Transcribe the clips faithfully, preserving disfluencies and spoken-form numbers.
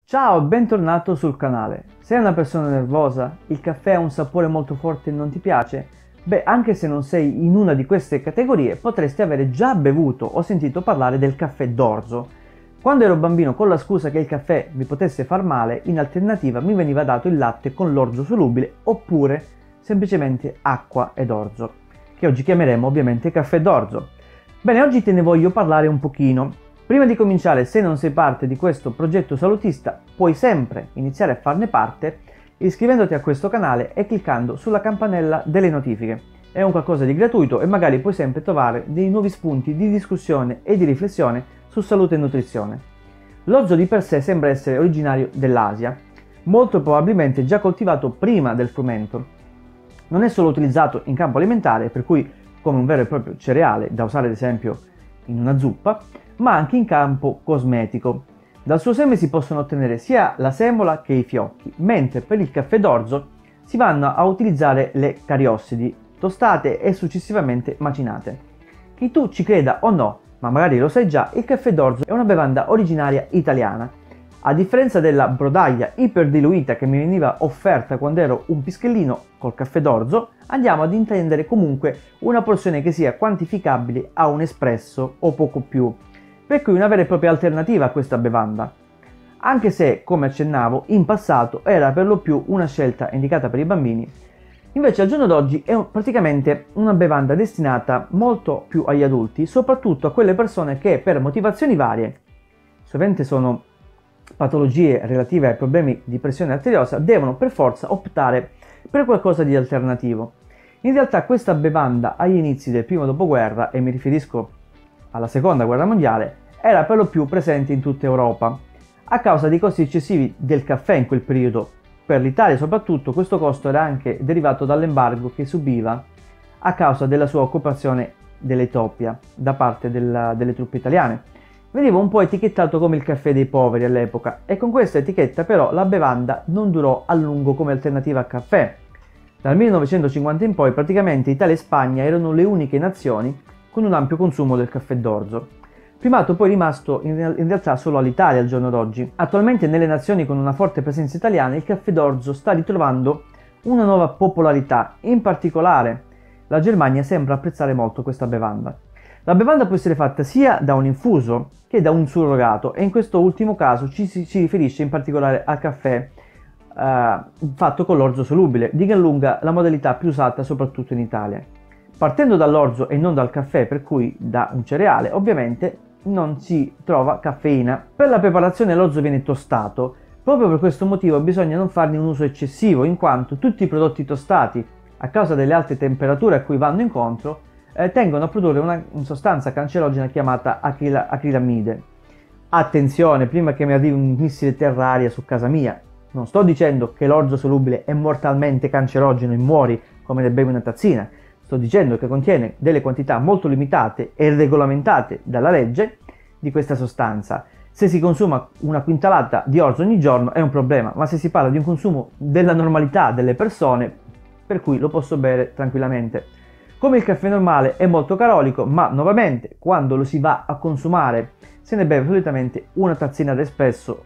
Ciao, bentornato sul canale. Sei una persona nervosa? Il caffè ha un sapore molto forte e non ti piace? Beh, anche se non sei in una di queste categorie, potresti avere già bevuto o sentito parlare del caffè d'orzo. Quando ero bambino, con la scusa che il caffè mi potesse far male, in alternativa mi veniva dato il latte con l'orzo solubile oppure semplicemente acqua ed orzo, che oggi chiameremo ovviamente caffè d'orzo. Bene, oggi te ne voglio parlare un pochino. Prima di cominciare, se non sei parte di questo progetto salutista, puoi sempre iniziare a farne parte iscrivendoti a questo canale e cliccando sulla campanella delle notifiche. È un qualcosa di gratuito e magari puoi sempre trovare dei nuovi spunti di discussione e di riflessione su salute e nutrizione. L'orzo di per sé sembra essere originario dell'Asia, molto probabilmente già coltivato prima del frumento. Non è solo utilizzato in campo alimentare, per cui come un vero e proprio cereale da usare ad esempio in una zuppa, ma anche in campo cosmetico. Dal suo seme si possono ottenere sia la semola che i fiocchi, mentre per il caffè d'orzo si vanno a utilizzare le cariossidi, tostate e successivamente macinate. Che tu ci creda o no, ma magari lo sai già, il caffè d'orzo è una bevanda originaria italiana. A differenza della brodaglia iperdiluita che mi veniva offerta quando ero un pischellino col caffè d'orzo, andiamo ad intendere comunque una porzione che sia quantificabile a un espresso o poco più, per cui una vera e propria alternativa a questa bevanda. Anche se, come accennavo, in passato era per lo più una scelta indicata per i bambini, invece al giorno d'oggi è praticamente una bevanda destinata molto più agli adulti, soprattutto a quelle persone che per motivazioni varie, sovente sono patologie relative ai problemi di pressione arteriosa, devono per forza optare per qualcosa di alternativo. In realtà questa bevanda agli inizi del primo dopoguerra, e mi riferisco alla seconda guerra mondiale, era per lo più presente in tutta Europa. A causa dei costi eccessivi del caffè in quel periodo, per l'Italia soprattutto, questo costo era anche derivato dall'embargo che subiva a causa della sua occupazione dell'Etiopia da parte della, delle truppe italiane. Veniva un po' etichettato come il caffè dei poveri all'epoca, e con questa etichetta però la bevanda non durò a lungo come alternativa al caffè. Dal millenovecentocinquanta in poi praticamente Italia e Spagna erano le uniche nazioni con un ampio consumo del caffè d'orzo. Primato poi rimasto in, in realtà solo all'Italia al giorno d'oggi. Attualmente nelle nazioni con una forte presenza italiana il caffè d'orzo sta ritrovando una nuova popolarità, in particolare la Germania sembra apprezzare molto questa bevanda. La bevanda può essere fatta sia da un infuso che da un surrogato, e in questo ultimo caso ci si ci riferisce in particolare al caffè eh, fatto con l'orzo solubile, di gran lunga la modalità più usata soprattutto in Italia. Partendo dall'orzo e non dal caffè, per cui da un cereale, ovviamente non si trova caffeina. Per la preparazione l'orzo viene tostato, proprio per questo motivo bisogna non farne un uso eccessivo, in quanto tutti i prodotti tostati, a causa delle alte temperature a cui vanno incontro, eh, tendono a produrre una sostanza cancerogena chiamata acrila, acrilamide. Attenzione, prima che mi arrivi un missile terra-aria su casa mia, non sto dicendo che l'orzo solubile è mortalmente cancerogeno e muori come ne bevi una tazzina. Sto dicendo che contiene delle quantità molto limitate e regolamentate dalla legge di questa sostanza. Se si consuma una quintalata di orzo ogni giorno è un problema, ma se si parla di un consumo della normalità delle persone, per cui lo posso bere tranquillamente. Come il caffè normale è molto calorico, ma nuovamente quando lo si va a consumare se ne beve solitamente una tazzina d'espresso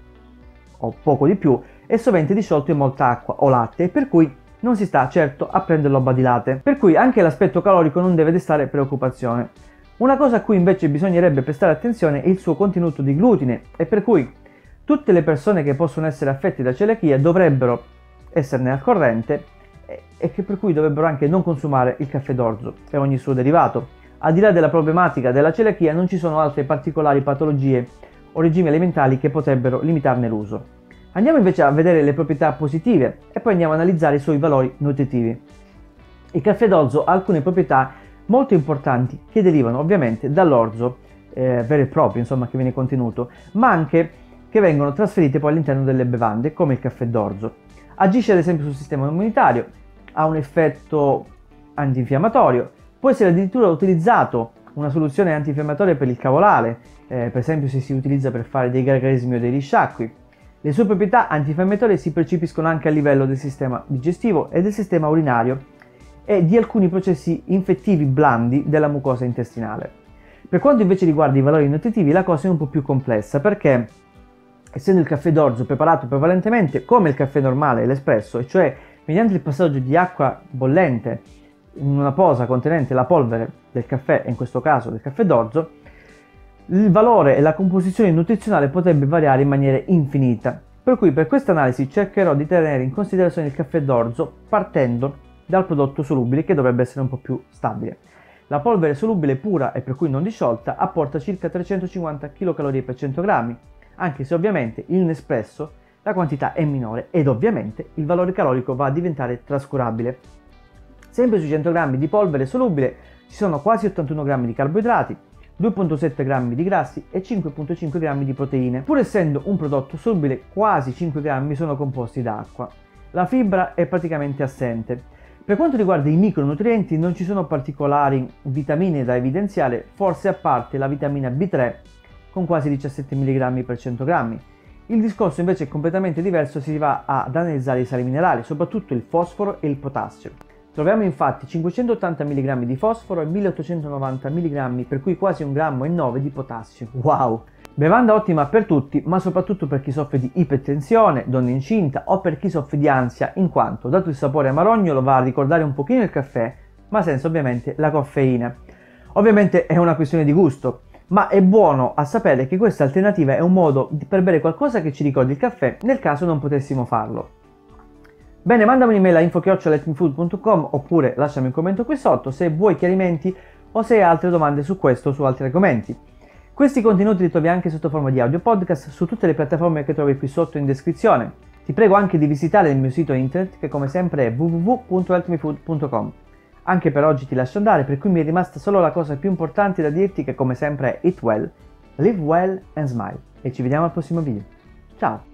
o poco di più, e sovente disciolto in molta acqua o latte, per cui non si sta certo a prenderlo a badilate, per cui anche l'aspetto calorico non deve destare preoccupazione. Una cosa a cui invece bisognerebbe prestare attenzione è il suo contenuto di glutine, e per cui tutte le persone che possono essere affette da celiachia dovrebbero esserne al corrente, e che per cui dovrebbero anche non consumare il caffè d'orzo e ogni suo derivato. Al di là della problematica della celiachia non ci sono altre particolari patologie o regimi alimentari che potrebbero limitarne l'uso. Andiamo invece a vedere le proprietà positive e poi andiamo a analizzare i suoi valori nutritivi. Il caffè d'orzo ha alcune proprietà molto importanti che derivano ovviamente dall'orzo eh, vero e proprio, insomma, che viene contenuto, ma anche che vengono trasferite poi all'interno delle bevande come il caffè d'orzo. Agisce ad esempio sul sistema immunitario, ha un effetto antinfiammatorio, può essere addirittura utilizzato una soluzione antinfiammatoria per il cavolare, eh, per esempio se si utilizza per fare dei gargarismi o dei risciacqui. Le sue proprietà antinfiammatorie si percepiscono anche a livello del sistema digestivo e del sistema urinario e di alcuni processi infettivi blandi della mucosa intestinale. Per quanto invece riguarda i valori nutritivi la cosa è un po' più complessa, perché Essendo il caffè d'orzo preparato prevalentemente come il caffè normale, l'espresso, e cioè mediante il passaggio di acqua bollente in una posa contenente la polvere del caffè, in questo caso del caffè d'orzo, il valore e la composizione nutrizionale potrebbe variare in maniera infinita. Per cui per questa analisi cercherò di tenere in considerazione il caffè d'orzo partendo dal prodotto solubile, che dovrebbe essere un po' più stabile. La polvere solubile pura e per cui non disciolta apporta circa trecentocinquanta chilocalorie per cento grammi, anche se ovviamente in Nespresso la quantità è minore ed ovviamente il valore calorico va a diventare trascurabile. Sempre sui cento grammi di polvere solubile ci sono quasi ottantuno grammi di carboidrati, due virgola sette grammi di grassi e cinque virgola cinque grammi di proteine. Pur essendo un prodotto solubile, quasi cinque grammi sono composti da acqua. La fibra è praticamente assente. Per quanto riguarda i micronutrienti non ci sono particolari vitamine da evidenziare, forse a parte la vitamina B tre con quasi diciassette milligrammi per cento grammi. Il discorso invece è completamente diverso se si va ad analizzare i sali minerali, soprattutto il fosforo e il potassio. Troviamo infatti cinquecentottanta milligrammi di fosforo e milleottocentonovanta milligrammi, per cui quasi un grammo e nove di potassio. Wow! Bevanda ottima per tutti, ma soprattutto per chi soffre di ipertensione, donna incinta o per chi soffre di ansia, in quanto, dato il sapore amarognolo, va a ricordare un pochino il caffè, ma senza ovviamente la caffeina. Ovviamente è una questione di gusto, ma è buono a sapere che questa alternativa è un modo per bere qualcosa che ci ricordi il caffè, nel caso non potessimo farlo. Bene, mandami un'email a info chiocciola let me food punto com oppure lasciami un commento qui sotto se vuoi chiarimenti o se hai altre domande su questo o su altri argomenti. Questi contenuti li trovi anche sotto forma di audio podcast su tutte le piattaforme che trovi qui sotto in descrizione. Ti prego anche di visitare il mio sito internet, che come sempre è w w w punto let me food punto com. Anche per oggi ti lascio andare, per cui mi è rimasta solo la cosa più importante da dirti, che come sempre è eat well, live well and smile. E ci vediamo al prossimo video. Ciao!